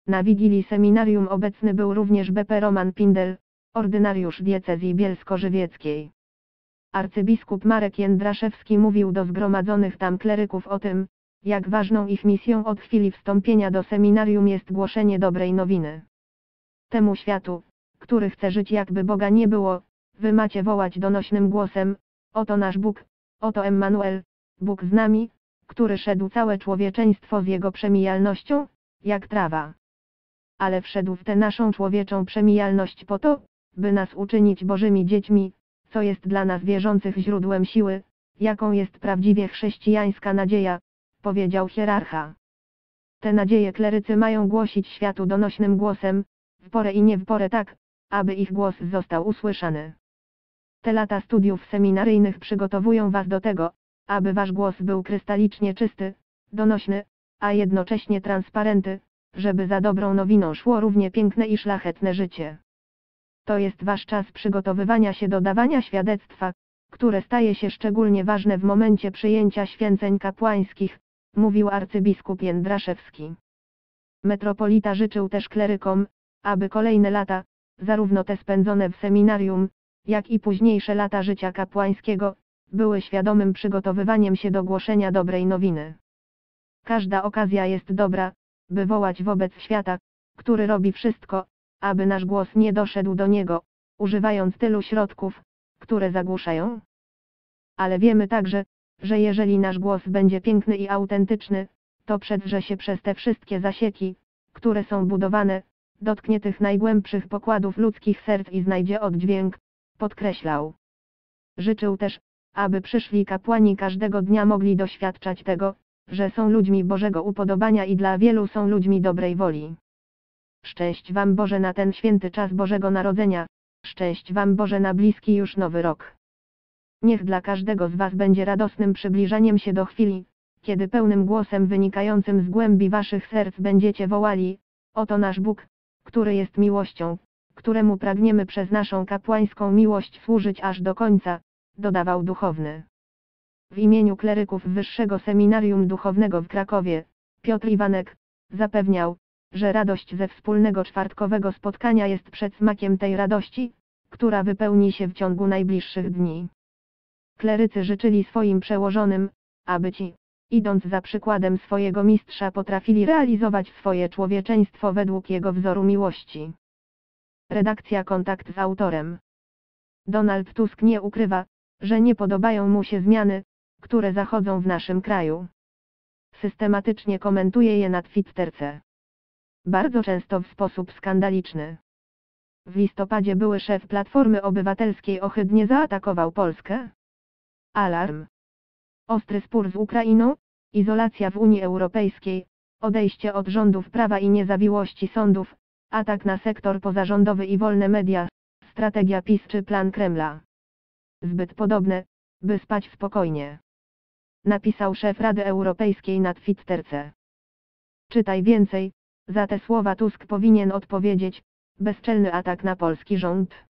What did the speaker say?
Na wigilii seminarium obecny był również BP Roman Pindel, ordynariusz diecezji bielsko-żywieckiej. Arcybiskup Marek Jędraszewski mówił do zgromadzonych tam kleryków o tym, jak ważną ich misją od chwili wstąpienia do seminarium jest głoszenie dobrej nowiny. Temu światu, który chce żyć jakby Boga nie było, wy macie wołać donośnym głosem: oto nasz Bóg, oto Emmanuel, Bóg z nami, który szedł całe człowieczeństwo z jego przemijalnością, jak trawa. Ale wszedł w tę naszą człowieczą przemijalność po to, by nas uczynić Bożymi dziećmi, co jest dla nas wierzących źródłem siły, jaką jest prawdziwie chrześcijańska nadzieja, powiedział hierarcha. Tę nadzieję klerycy mają głosić światu donośnym głosem, w porę i nie w porę tak, aby ich głos został usłyszany. Te lata studiów seminaryjnych przygotowują was do tego, aby wasz głos był krystalicznie czysty, donośny, a jednocześnie transparenty, żeby za dobrą nowiną szło równie piękne i szlachetne życie. To jest wasz czas przygotowywania się do dawania świadectwa, które staje się szczególnie ważne w momencie przyjęcia święceń kapłańskich, mówił arcybiskup Jędraszewski. Metropolita życzył też klerykom, aby kolejne lata, zarówno te spędzone w seminarium, jak i późniejsze lata życia kapłańskiego, były świadomym przygotowywaniem się do głoszenia dobrej nowiny. Każda okazja jest dobra, by wołać wobec świata, który robi wszystko, aby nasz głos nie doszedł do niego, używając tylu środków, które zagłuszają. Ale wiemy także, że jeżeli nasz głos będzie piękny i autentyczny, to przedrze się przez te wszystkie zasieki, które są budowane, dotknie tych najgłębszych pokładów ludzkich serc i znajdzie oddźwięk, podkreślał. Życzył też, aby przyszli kapłani każdego dnia mogli doświadczać tego, że są ludźmi Bożego upodobania i dla wielu są ludźmi dobrej woli. Szczęść wam Boże na ten święty czas Bożego Narodzenia, szczęść wam Boże na bliski już nowy rok. Niech dla każdego z was będzie radosnym przybliżaniem się do chwili, kiedy pełnym głosem wynikającym z głębi waszych serc będziecie wołali: oto nasz Bóg, który jest miłością, któremu pragniemy przez naszą kapłańską miłość służyć aż do końca, dodawał duchowny. W imieniu kleryków Wyższego Seminarium Duchownego w Krakowie, Piotr Iwanek, zapewniał, że radość ze wspólnego czwartkowego spotkania jest przedsmakiem tej radości, która wypełni się w ciągu najbliższych dni. Klerycy życzyli swoim przełożonym, aby ci, idąc za przykładem swojego mistrza, potrafili realizować swoje człowieczeństwo według jego wzoru miłości. Redakcja Kontakt z autorem. Donald Tusk nie ukrywa, że nie podobają mu się zmiany, które zachodzą w naszym kraju. Systematycznie komentuje je na Twitterce. Bardzo często w sposób skandaliczny. W listopadzie były szef Platformy Obywatelskiej ohydnie zaatakował Polskę. Alarm. Ostry spór z Ukrainą, izolacja w Unii Europejskiej, odejście od rządów prawa i niezawiłości sądów, atak na sektor pozarządowy i wolne media, strategia PiS czy plan Kremla. Zbyt podobne, by spać spokojnie. Napisał szef Rady Europejskiej na Twitterce. Czytaj więcej. Za te słowa Tusk powinien odpowiedzieć: bezczelny atak na polski rząd.